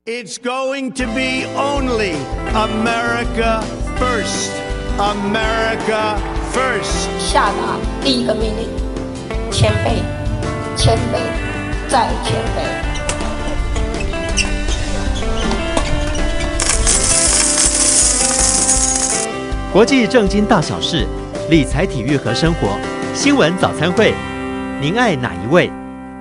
It's going to be only America first. America first. 下达第一个命令：谦卑，谦卑，再谦卑。 国际政经大小事，理财、体育和生活，新闻早餐会，您爱哪一位？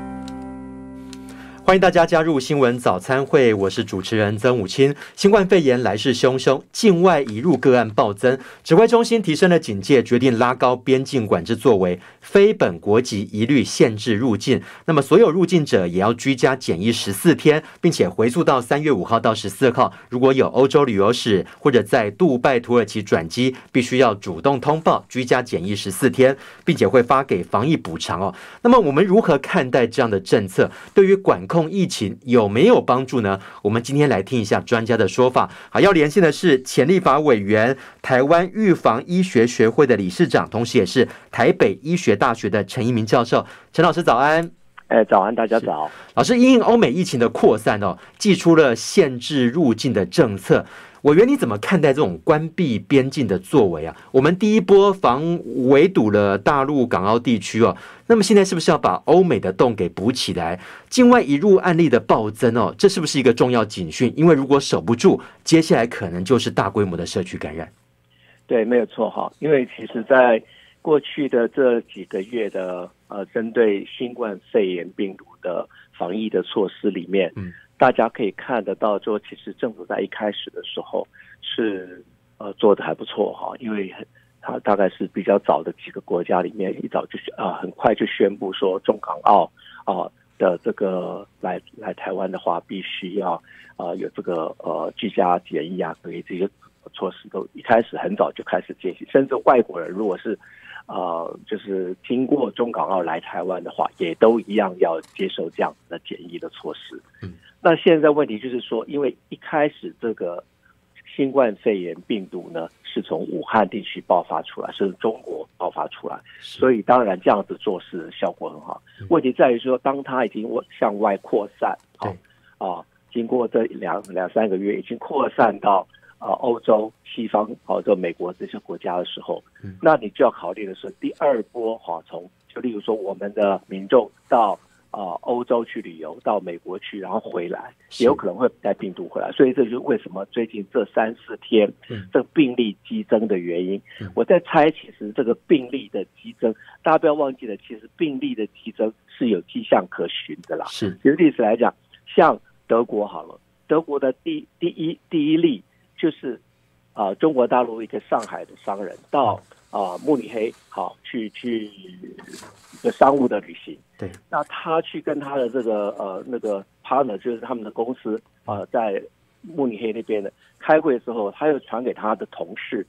欢迎大家加入新闻早餐会，我是主持人曾武清。新冠肺炎来势汹汹，境外移入个案暴增，指挥中心提升了警戒，决定拉高边境管制作为，非本国籍一律限制入境。那么所有入境者也要居家检疫14天，并且回溯到3月5号到14号。如果有欧洲旅游史或者在杜拜、土耳其转机，必须要主动通报居家检疫14天，并且会发给防疫补偿哦。那么我们如何看待这样的政策？对于管控疫情有没有帮助呢？我们今天来听一下专家的说法。好，要连线的是前立法委员、台湾预防医学学会的理事长，同时也是台北医学大学的陈一鸣教授。陈老师早安。 早安，大家早。 老师，因应欧美疫情的扩散哦，祭出了限制入境的政策。委员，你怎么看待这种关闭边境的作为啊？我们第一波围堵了大陆港澳地区哦，那么现在是不是要把欧美的洞给补起来？境外移入案例的暴增哦，这是不是一个重要警讯？因为如果守不住，接下来可能就是大规模的社区感染。 对，没有错哈。因为其实在过去的这几个月的针对新冠肺炎病毒的防疫的措施里面，大家可以看得到说，其实政府在一开始的时候是做得还不错哈，因为它大概是比较早的几个国家里面，一早就很快就宣布说中港澳的这个来台湾的话，必须要有这个居家检疫啊，所以这些措施都一开始很早就开始进行，甚至外国人如果是就是经过中港澳来台湾的话，也都一样要接受这样子的检疫的措施。那现在问题就是说，因为一开始这个新冠肺炎病毒呢是从武汉地区爆发出来，是中国爆发出来，所以当然这样子做事效果很好。问题在于说，当它已经向外扩散，经过这两三个月已经扩散到欧洲、西方就美国这些国家的时候，那你就要考虑的是第二波就例如说我们的民众到欧洲去旅游，到美国去，然后回来，也有可能会带病毒回来，所以这就是为什么最近这3-4天这个病例激增的原因。我在猜，其实这个病例的激增，大家不要忘记了，其实病例的激增是有迹象可循的啦。举个例子来讲，像德国好了，德国的第一例就是中国大陆一个上海的商人到慕尼黑去一个商务的旅行。对，那他去跟他的这个那个 partner， 就是他们的公司在慕尼黑那边的开会之后，他又传给他的同事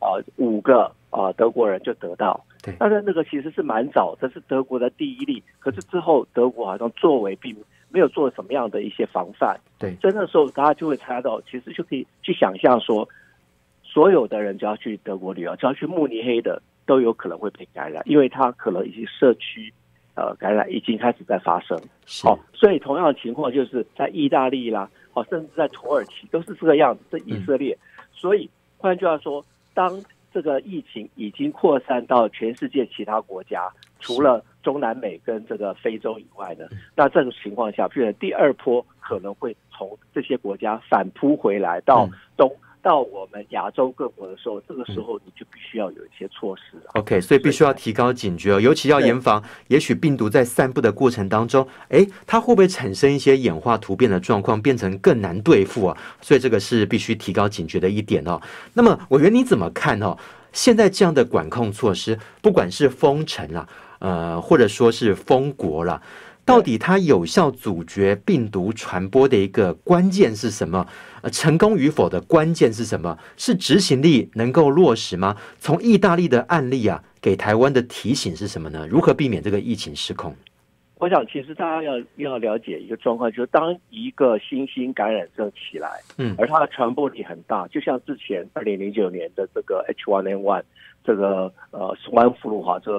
，5个德国人就得到。对，但是那个其实是蛮早，这是德国的第一例，可是之后德国好像作为并没有做什么样的一些防范。对，所以那时候大家就会猜到，其实就可以去想象说，所有的人只要去德国旅游，只要去慕尼黑的，都有可能会被感染，因为他可能已经社区感染已经开始在发生。所以同样的情况就是在意大利啦，甚至在土耳其都是这个样子，在以色列。所以换句话说，当这个疫情已经扩散到全世界其他国家，除了中南美跟这个非洲以外呢，那这种情况下，譬如第二波可能会从这些国家反扑回来到我们亚洲各国的时候，这个时候你就必须要有一些措施。 OK， 所以必须要提高警觉，尤其要严防，也许病毒在散布的过程当中，它会不会产生一些演化突变的状况，变成更难对付啊？所以这个是必须提高警觉的一点哦。那么委员你怎么看哦？现在这样的管控措施，不管是封城啦，或者说是封国啦，到底它有效阻绝病毒传播的一个关键是什么？成功与否的关键是什么？是执行力能够落实吗？从意大利的案例啊，给台湾的提醒是什么呢？如何避免这个疫情失控？ 我想，其实大家要了解一个状况，就是当一个新兴感染症起来，而它的传播力很大，就像之前2009年的这个 H1N1 这个swine flu 这个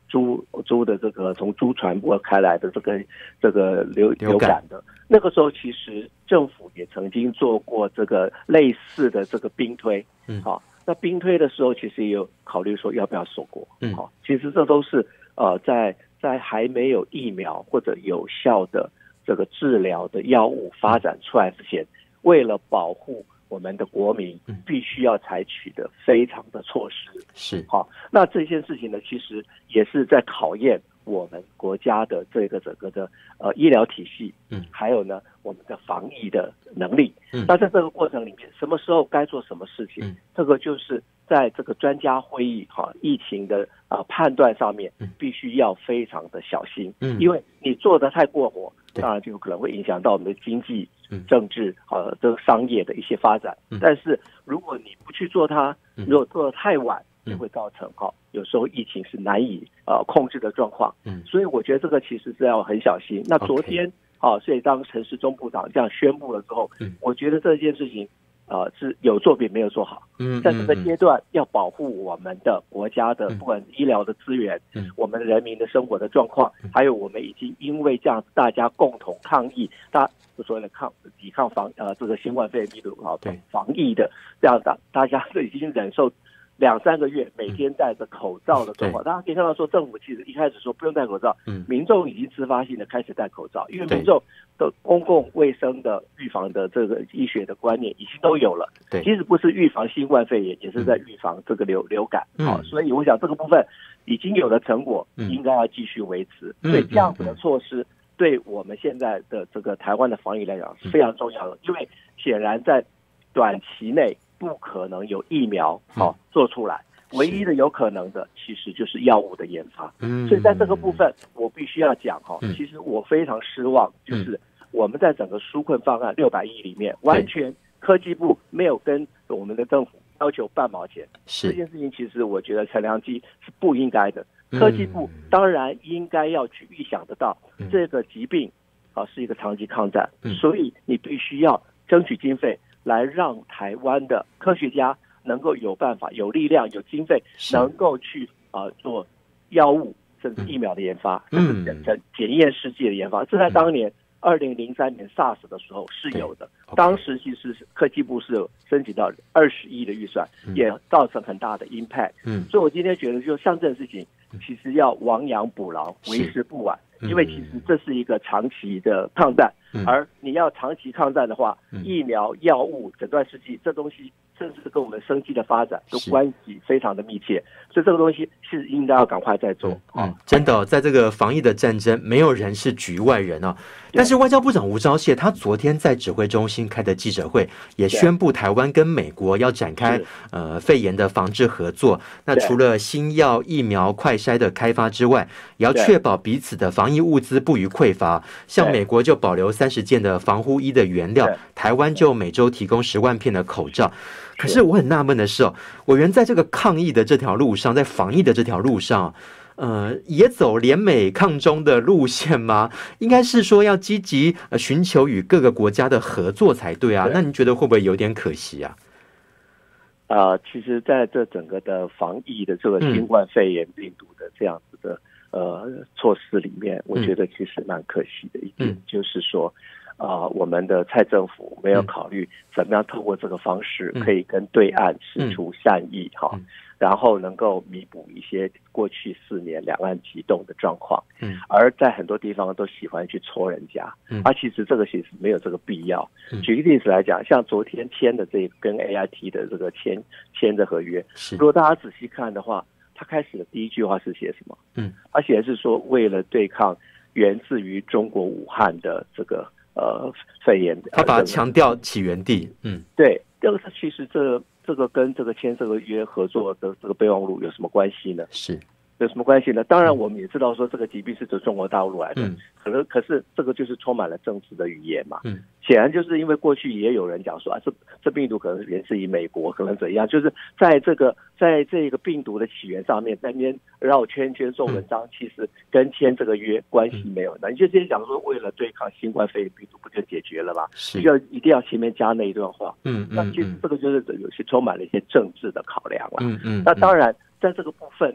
猪的这个从猪传播开来的这个流感的，那个时候其实政府也曾经做过这个类似的这个兵推，好，那兵推的时候其实也有考虑说要不要锁国，好，其实这都是在还没有疫苗或者有效的这个治疗的药物发展出来之前，为了保护我们的国民必须要采取的非常的措施。 是， 好，那这件事情呢，其实也是在考验我们国家的这个整个的医疗体系，还有呢我们的防疫的能力。那在这个过程里面，什么时候该做什么事情，这个就是在这个专家会议疫情的判断上面，必须要非常的小心，因为你做得太过火，当然就可能会影响到我们的经济、政治这个商业的一些发展。但是如果你不去做它，如果做得太晚，就会造成有时候疫情是难以控制的状况。所以我觉得这个其实是要很小心。那昨天所以当陈时中部长这样宣布了之后，我觉得这件事情是有做比没有做好。在这个阶段要保护我们的国家的不管医疗的资源，我们人民的生活的状况，还有我们已经因为这样子大家共同抗疫，所谓的抵抗这个新冠肺炎病毒防疫的这样大家是已经忍受2-3个月每天戴着口罩的状况，大家可以看到说，政府其实一开始说不用戴口罩，民众已经自发性的开始戴口罩，因为民众的公共卫生的预防的这个医学的观念已经都有了，其实不是预防新冠肺炎，也是在预防这个流感。所以我想这个部分已经有了成果，应该要继续维持。所以这样子的措施对我们现在的这个台湾的防疫来讲是非常重要的，因为显然在短期内不可能有疫苗做出来，唯一的有可能的其实就是药物的研发。所以在这个部分我必须要讲其实我非常失望，就是我们在整个纾困方案600亿里面，完全科技部没有跟我们的政府要求半毛钱。这件事情其实我觉得陈良基是不应该的。科技部当然应该要去预想得到这个疾病是一个长期抗战，所以你必须要争取经费来让台湾的科学家能够有办法、有力量、有经费，能够去做药物甚至疫苗的研发，甚至检验试剂的研发。这在当年2003年 SARS 的时候是有的，当时其实科技部是有申请到20亿的预算，也造成很大的 impact。所以我今天觉得，就像这件事情，其实要亡羊补牢，为时不晚。因为其实这是一个长期的抗战，而你要长期抗战的话，疫苗、药物、诊断试剂这东西，甚至跟我们生机的发展都关系非常的密切，所以这个东西是应该要赶快再做。 真的在这个防疫的战争，没有人是局外人啊。但是外交部长吴钊燮他昨天在指挥中心开的记者会，也宣布台湾跟美国要展开肺炎的防治合作。那除了新药、疫苗、快筛的开发之外，也要确保彼此的防疫物资不予匮乏。像美国就保留30件的防护衣的原料，台湾就每周提供10万片的口罩。可是我很纳闷的是委员在这个抗疫的这条路上，在防疫的这条路上，也走联美抗中的路线吗？应该是说要积极寻求与各个国家的合作才对啊。那您觉得会不会有点可惜啊？ 其实在这整个的防疫的这个新冠肺炎病毒的这样子的措施里面，我觉得其实蛮可惜的一点，就是说我们的蔡政府没有考虑怎么样透过这个方式可以跟对岸释出善意然后能够弥补一些过去4年两岸急冻的状况，而在很多地方都喜欢去戳人家，其实这个其实没有这个必要。举个例子来讲，像昨天签的这个跟 AIT 的这个签的合约，如果大家仔细看的话，他开始的第一句话是写什么？他写的是说为了对抗源自于中国武汉的这个肺炎， 他把它强调起源地。 对，这个是其实这个跟这个签这个约合作的这个备忘录有什么关系呢？有什么关系呢？当然我们也知道说这个疾病是从中国大陆来的，可是这个就是充满了政治的语言嘛。显然就是因为过去也有人讲说这病毒可能是源自于美国，可能怎样，就是在这个病毒的起源上面在那边绕圈圈做文章，其实跟签这个约关系没有。那你就直接讲说为了对抗新冠肺炎病毒不就解决了吗？一定要前面加那一段话。那其实这个就是有些充满了一些政治的考量了。那当然在这个部分呢，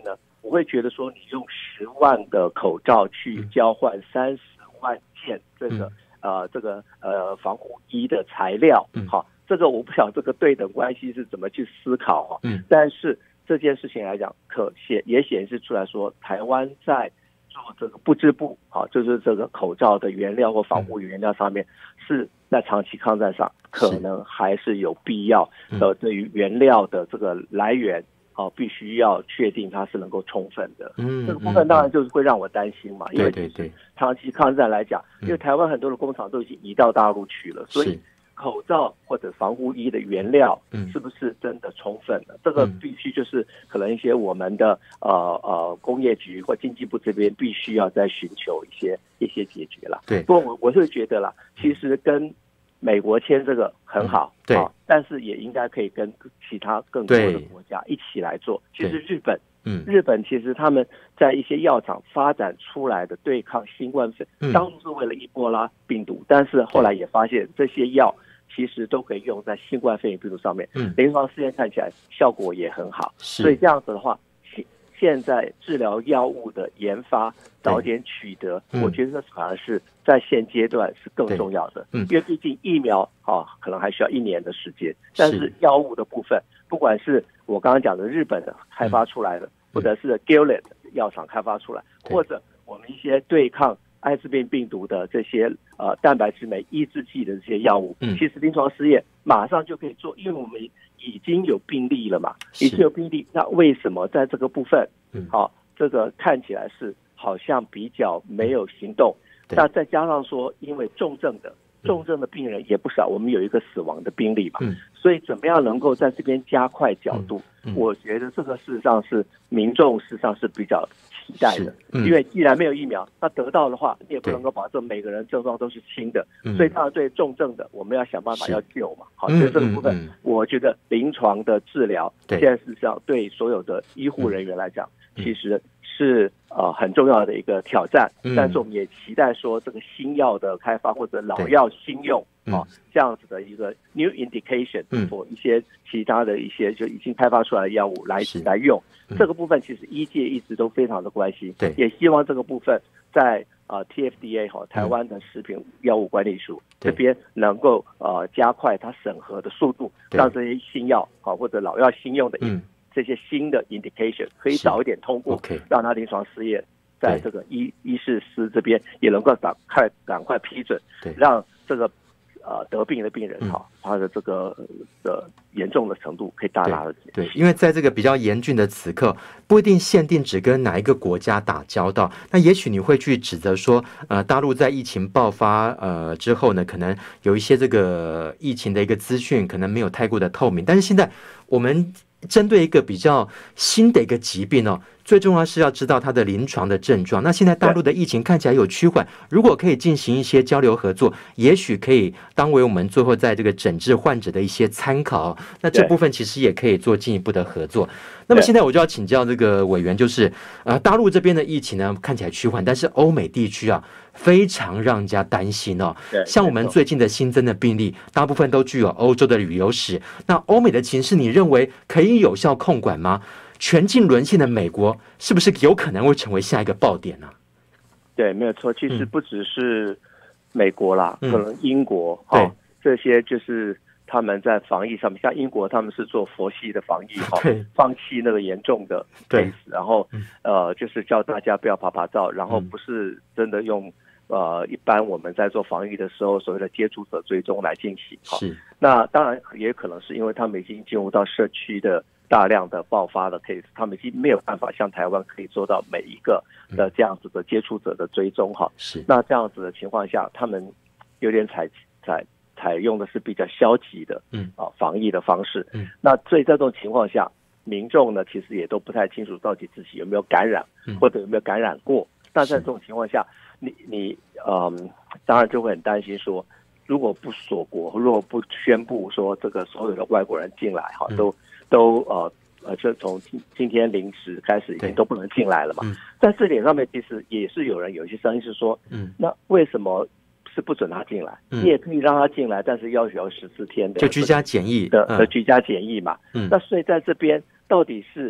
我会觉得说，你用10万个口罩去交换30万件这个防护衣的材料，好，这个我不晓得这个对等关系是怎么去思考哈，但是这件事情来讲，也显示出来说，台湾在做这个不织布，好，就是这个口罩的原料或防护原料上面，是在长期抗战上可能还是有必要对于原料的这个来源，必须要确定它是能够充分的。这个部分当然就是会让我担心嘛，因为长期抗战来讲，因为台湾很多的工厂都已经移到大陆去了，所以口罩或者防护衣的原料是不是真的充分的？这个必须就是可能一些我们的工业局或经济部这边必须要再寻求一些解决了。对，不过我是觉得啦，其实跟美国签这个很好，对，但是也应该可以跟其他更多的国家一起来做。其实日本其实他们在一些药厂发展出来的对抗新冠肺炎，当初是为了伊波拉病毒，但是后来也发现这些药其实都可以用在新冠肺炎病毒上面，临床试验看起来效果也很好。所以这样子的话，现在治疗药物的研发早点取得，我觉得反而是在现阶段是更重要的，因为毕竟疫苗可能还需要1年的时间，但是药物的部分，不管是我刚刚讲的日本的开发出来的，或者是 Gilead 药厂开发出来，或者我们一些对抗艾滋病病毒的这些蛋白质酶抑制剂的这些药物，其实临床试验马上就可以做，因为我们已经有病例了嘛，已经有病例，那为什么在这个部分，这个看起来是好像比较没有行动？那再加上说，因为重症的病人也不少，我们有一个死亡的病例嘛，所以怎么样能够在这边加快角度？我觉得这个事实上是民众事实上是比较期待的，因为既然没有疫苗，那得到的话，你也不能够保证每个人症状都是轻的，所以当然对重症的，我们要想办法要救嘛。好，所以这个部分，我觉得临床的治疗现在事实上对所有的医护人员来讲，其实是很重要的一个挑战，但是我们也期待说这个新药的开发或者老药新用这样子的一个 new indication for 一些其他的一些就已经开发出来的药物来用，这个部分其实医界一直都非常的关心，也希望这个部分在TFDA 台湾的食品药物管理署这边能够加快它审核的速度，让这些新药或者老药新用的这些新的 indication 可以早一点通过，让它临床试验在这个医事司这边也能够赶快批准，让这个得病的病人他的这个的严重的程度可以大大的减轻。 对，因为在这个比较严峻的此刻，不一定限定只跟哪一个国家打交道，那也许你会去指责说，大陆在疫情爆发之后呢，可能有一些这个疫情的一个资讯可能没有太过的透明，但是现在我们针对一个比较新的一个疾病最重要是要知道它的临床的症状。那现在大陆的疫情看起来有趋缓，如果可以进行一些交流合作，也许可以当为我们最后在这个诊治患者的一些参考。那这部分其实也可以做进一步的合作。那么现在我就要请教这个委员，就是大陆这边的疫情呢看起来趋缓，但是欧美地区非常让人家担心像我们最近的新增的病例，大部分都具有欧洲的旅游史。那欧美的情势，你认为可以有效控管吗？全境沦陷的美国是不是有可能会成为下一个爆点呢？ 对，没有错。其实不只是美国啦，可能英国这些就是他们在防疫上面，像英国他们是做佛系的防疫放弃那个严重的 case， 然后就是叫大家不要拍照，然后不是真的用一般我们在做防疫的时候所谓的接触者追踪来进行。是，那当然也可能是因为他们已经进入到社区的大量的爆发的 case， 他们已经没有办法像台湾可以做到每一个的这样子的接触者的追踪是，那这样子的情况下，他们有点采用的是比较消极的防疫的方式。那所以在这种情况下，民众呢其实也都不太清楚到底自己有没有感染，或者有没有感染过。那在这种情况下，你当然就会很担心说，如果不锁国，如果不宣布说这个所有的外国人进来就从今天0时开始已经都不能进来了嘛。在这点上面，其实也是有一些声音是说，那为什么是不准他进来？你也可以让他进来，但是要14天的就居家检疫的居家检疫嘛。那所以在这边到底是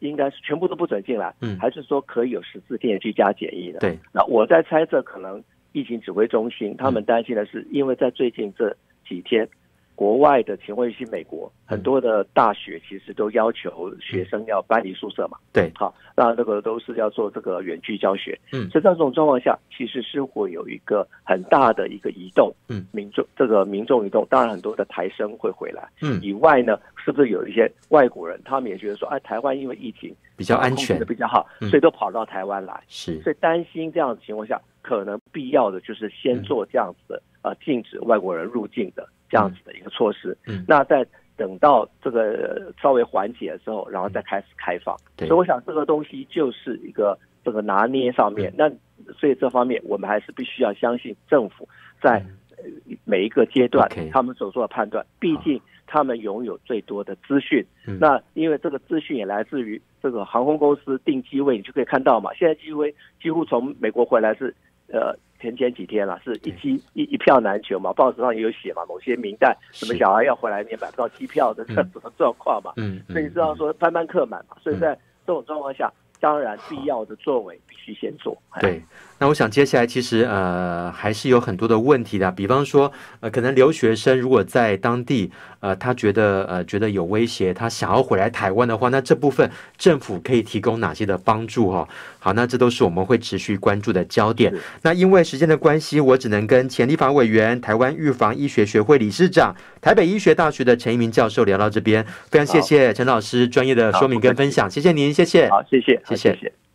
应该是全部都不准进来，还是说可以有14天居家检疫呢？ 对， 那我在猜测，可能疫情指挥中心他们担心的是，因为在最近这几天，国外的情况，尤其美国很多的大学其实都要求学生要搬离宿舍嘛， 对， 好，那这个都是要做这个远距教学，所以在这种状况下，其实是会有一个很大的一个移动，民众移动，当然很多的台生会回来，以外呢，是不是有一些外国人，他们也觉得说，哎，台湾因为疫情比较安全， 比较好，所以都跑到台湾来， 是， 所以担心这样的情况下，可能必要的就是先做这样子的禁止外国人入境的这样子的一个措施，那在等到这个稍微缓解的时候，然后再开始开放。所以我想这个东西就是一个这个拿捏上面，那所以这方面我们还是必须要相信政府在每一个阶段他们所做的判断，毕竟他们拥有最多的资讯。那因为这个资讯也来自于这个航空公司订机位，你就可以看到嘛，现在几乎从美国回来是前几天了，是一票难求嘛，报纸上也有写嘛，某些名单什么小孩要回来也买不到机票的这种状况嘛，所以知道说班班客满嘛，所以在这种状况下，当然必要的作为必须先做。 对，那我想接下来其实还是有很多的问题的，比方说可能留学生如果在当地他觉得有威胁，他想要回来台湾的话，那这部分政府可以提供哪些的帮助哈？好，那这都是我们会持续关注的焦点。那因为时间的关系，我只能跟前立法委员、台湾预防医学学会理事长、台北医学大学的陈一鸣教授聊到这边。非常谢谢陈老师专业的说明跟分享，谢谢您，谢谢。 好，谢谢。